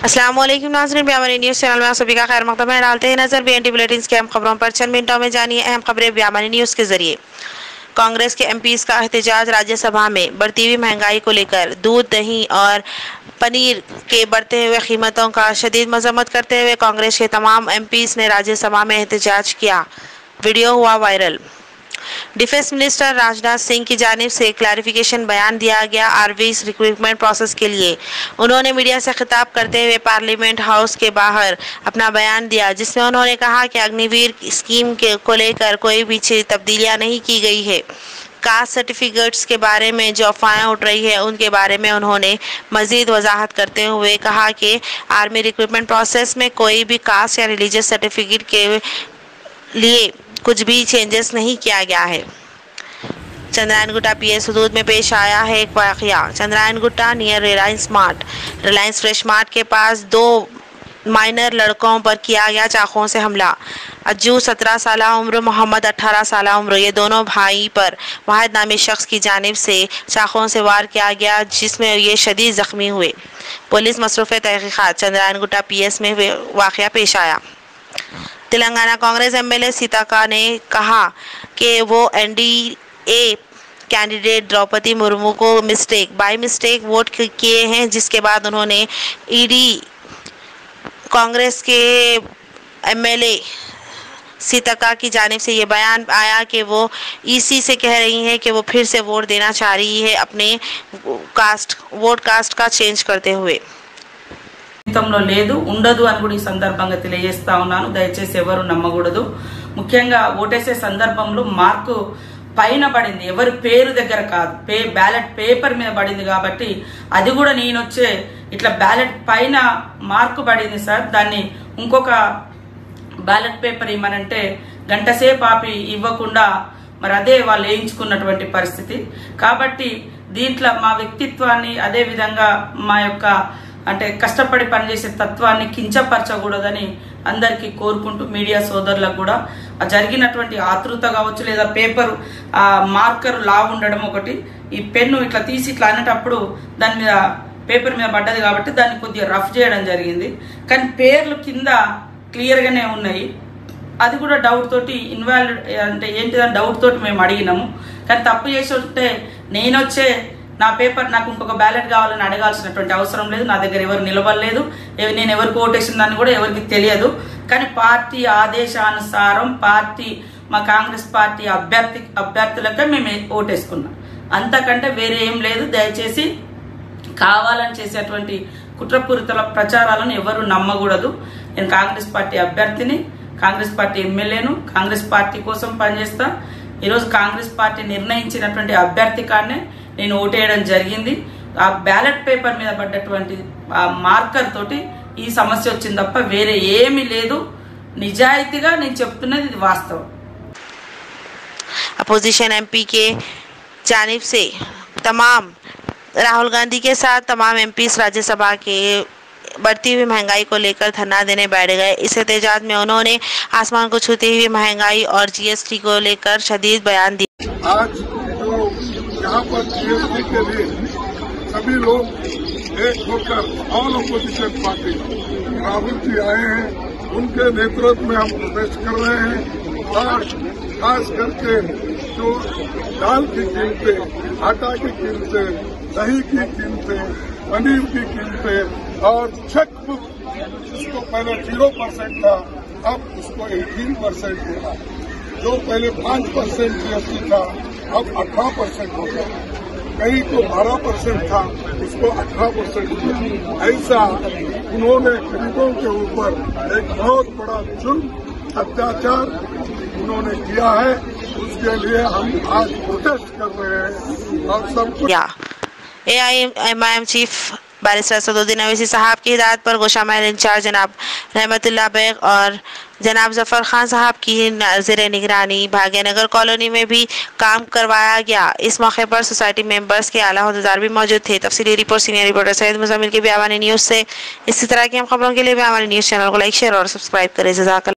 अस्सलाम वालेकुम नाज़रीन, ब्यामनी न्यूज़ चैनल में आप सभी का खैर मकदम है। डालते हैं नजर BNT बुलेटिन की अहम खबरों पर। चंद मिनटों में जानिए अहम खबरें ब्यामनी न्यूज़ के जरिए। कांग्रेस के MPs का एहतजाज राज्यसभा में बढ़ती हुई महंगाई को लेकर। दूध, दही और पनीर के बढ़ते हुए कीमतों का शदीद मजम्मत करते हुए कांग्रेस के तमाम MPs ने राज्यसभा में एहतजाज किया। वीडियो हुआ viral. Defence minister Rajnath Singh की जानिब से क्लैरिफिकेशन बयान दिया गया आर्मीज रिक्रूटमेंट प्रोसेस के लिए। उन्होंने मीडिया से खिताब करते हुए पार्लियामेंट हाउस के बाहर अपना बयान दिया, जिसमें उन्होंने कहा कि अग्निवीर स्कीम को लेकर कोई भी तब्दीलियां नहीं की गई है। कास्ट सर्टिफिकेट्स के बारे में जो अफवाहें उठ रही है उनके बारे में उन्होंने मजीद वजाहत करते हुए कहा कि आर्मी रिक्रूटमेंट प्रोसेस में कोई भी कास्ट या रिलीजियस सर्टिफिकेट के लिए कुछ भी चेंजेस नहीं किया गया है। चंद्रायन गुट्टा PS हदूद में पेश आया है एक वाकया। Chandrayangutta near Reliance Fresh Mart के पास 2 माइनर लड़कों पर किया गया चाकुओं से हमला। अज्जू 17 साल उम्र, मोहम्मद 18 साल उम्र, ये दोनों भाई पर वाहिद नामी शख्स की जानिब से चाकुओं से वार किया गया, जिसमें ये शदीद जख्मी हुए। पुलिस मसरूफ़ तहकीक़ात। चंद्रायन गुट्टा PS में वाकया पेश आया। तेलंगाना कांग्रेस MLA सीताका ने कहा कि वो NDA कैंडिडेट द्रौपदी मुर्मू को बाई मिस्टेक वोट किए हैं, जिसके बाद उन्होंने ED कांग्रेस के MLA सीताका की जानिब से ये बयान आया कि वो EC से कह रही हैं कि वो फिर से वोट देना चाह रही है अपने वोट कास्ट का चेंज करते हुए। లేదు ఉండదు అని కూడా ఈ సందర్భంగా తెలియజేస్తా ఉన్నాను। దయచేసి ఎవరు నమ్మకూడదు। ముఖ్యంగా ఓటేసే సందర్భంలో మార్కు పైన పడింది, ఎవరి పేరు దగ్గర కాదు, బ్యాలెట్ పేపర్ మీద పడింది కాబట్టి అది కూడా నేను వచ్చే ఇట్లా బ్యాలెట్ పైన మార్కు పడింది సార్, దాన్ని ఇంకొక బ్యాలెట్ పేపర్ ఇవ్వనంటే గంట సేపు ఆపి ఇవ్వకుండా మరి అదే వాళ్ళు వేయించుకున్నటువంటి పరిస్థితి। కాబట్టి దీంట్లో మా వ్యక్తిత్వాన్ని అదే విధంగా మా యొక్క అంటే కష్టపడి పనిచేసే తత్వాన్ని కించపరచకూడదని అందరికీ కోరుకుంటూ మీడియా సోదరులకు కూడా జరిగినటువంటి ఆతృత కావచ్చు, లేదా పేపర్ మార్కర్ లా ఉండడం ఒకటి, ఈ పెన్ను ఇట్లా తీసి ఇట్లా అనేటప్పుడు దాని మీద పేపర్ మీద పడ్డది కాబట్టి దాన్ని కొద్దిగా రఫ్ చేయడం జరిగింది, కానీ పేర్లు కింద క్లియర్గానే ఉన్నాయి। అది కూడా డౌట్ తోటి ఇన్వాలిడ్ అంటే ఏంటిదని డౌట్ తోటి మేము అడిగినాము, కానీ తప్పు చేసి ఉంటే నేను వచ్చే నా పేపర్ నాకు ఇంకొక బ్యాలెట్ కావాలని అడగాల్సినటువంటి అవసరం లేదు। నా దగ్గర ఎవరు నిలబడలేదు, నేను ఎవరికి ఓటేసిన దాన్ని కూడా ఎవరికి తెలియదు, కానీ పార్టీ ఆదేశానుసారం పార్టీ మా కాంగ్రెస్ పార్టీ అభ్యర్థులకే మేము ఓటేసుకున్నాం, అంతకంటే వేరే ఏం లేదు। దయచేసి కావాలని చేసేటువంటి కుట్రపూరిత ప్రచారాలను ఎవరు నమ్మకూడదు। నేను కాంగ్రెస్ పార్టీ అభ్యర్థిని, కాంగ్రెస్ పార్టీ ఎమ్మెల్యేను, కాంగ్రెస్ పార్టీ కోసం పనిచేస్తా। ఈరోజు కాంగ్రెస్ పార్టీ నిర్ణయించినటువంటి అభ్యర్థి కాడనే నేను ఓటేయడం జరిగింది। ఆ బ్యాలెట్ పేపర్ మీద పడ్డటువంటి ఆ మార్కర్ తోటి ఈ సమస్య వచ్చింది తప్ప వేరే ఏమీ లేదు। నిజాయితీగా నేను చెప్తున్నది ఇది వాస్తవం। अपोजिशन MP के जानिब से तमाम राहुल गांधी के साथ तमाम MPs राज्यसभा के बढ़ती हुई महंगाई को लेकर धरना देने बैठ गए। इस एहतजाज में उन्होंने आसमान को छूती हुई महंगाई और GST को लेकर शदीद बयान दिया। आज तो यहाँ पर GST के लिए सभी लोग एक होकर all opposition party Rahul ji आए हैं, उनके नेतृत्व में हम प्रोटेस्ट कर रहे हैं। और खास करके जो दाल की कीमतें, आटा की कीमतें, दही की कीमतें, पनीर की कीमतें और चेक बुक जिसको पहले 0% था अब उसको 18% हुआ, जो पहले 5% GST था अब 18% हो गया, कहीं तो 12% था उसको 18% किया। ऐसा उन्होंने गरीबों के ऊपर एक बहुत बड़ा जुल्म अत्याचार उन्होंने किया है, उसके लिए हम आज प्रोटेस्ट कर रहे हैं। और सब AIMIM chief barrister Saduddin Owaisi साहब की हिदायत पर गोशा महल इंचार्ज जनाब रहमतुल्लाह बेग और जनाब जफर खान साहब की ज़ेरे निगरानी भाग्यनगर कॉलोनी में भी काम करवाया गया। इस मौके पर सोसाइटी मेंबर्स के आला अहदेदार भी मौजूद थे। तफसीली report senior reporter Syed Muzammil की ब्यामनी न्यूज़ से। इसी तरह की हम खबरों के लिए ब्यामनी न्यूज़ चैनल को लाइक, शेयर और सब्सक्राइब करें। जज़ाकल्लाह।